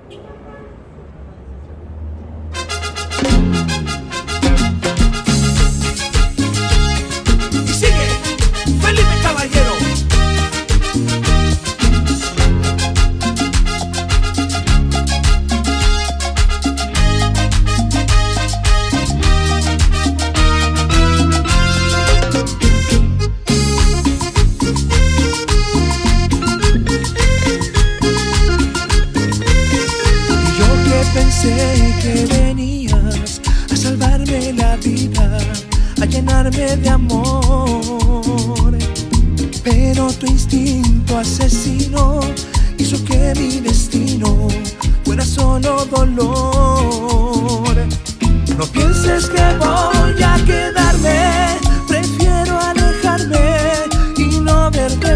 Y sigue Felipe Caballero. Pensé que venías a salvarme la vida, a llenarme de amor, pero tu instinto asesino hizo que mi destino fuera solo dolor. No pienses que voy a quedarme, prefiero alejarme y no verte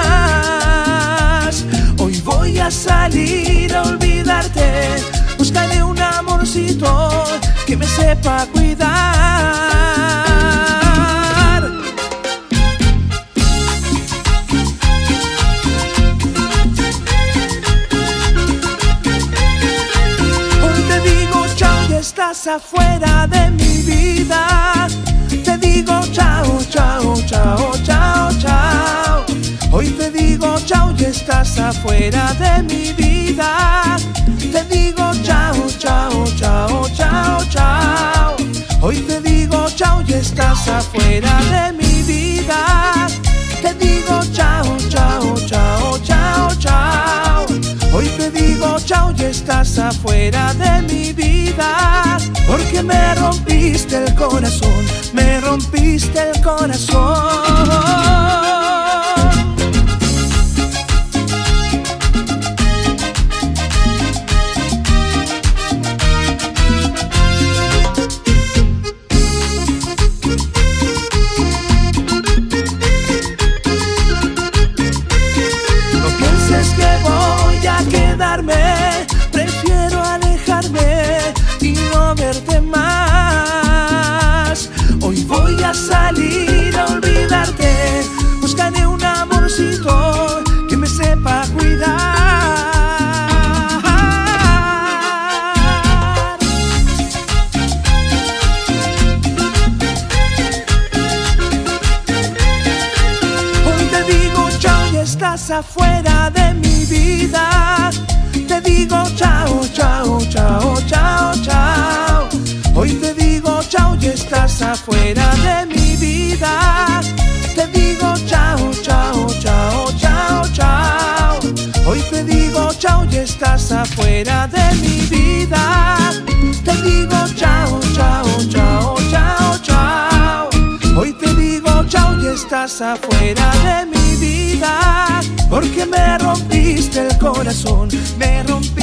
más. Hoy voy a salir a olvidarte, buscaré un amorcito que me sepa cuidar. Hoy te digo chao, ya estás afuera de mi vida. Te digo chao, chao, chao, chao, chao. Hoy te digo chao, ya estás afuera de mi vida. Te digo chao, chao, chao, chao, chao. Hoy te digo chao, ya estás afuera de mi vida. Te digo chao, chao, chao, chao, chao. Hoy te digo chao, ya estás afuera de mi vida. Porque me rompiste el corazón, me rompiste el corazón. Prefiero alejarme y no verte más. Hoy voy a salir a olvidarte, buscaré un amorcito que me sepa cuidar. Hoy te digo chao, ya estás afuera de mi vida. Te digo chao, chao, chao, chao, chao. Hoy te digo chao, ya estás afuera de mi vida. Te digo chao, chao, chao, chao, chao. Hoy te digo chao, ya estás afuera de mi vida. Te digo chao, chao, chao, chao, chao. Hoy te digo chao, ya estás afuera de mi vida. Porque me rompiste el corazón, me rompiste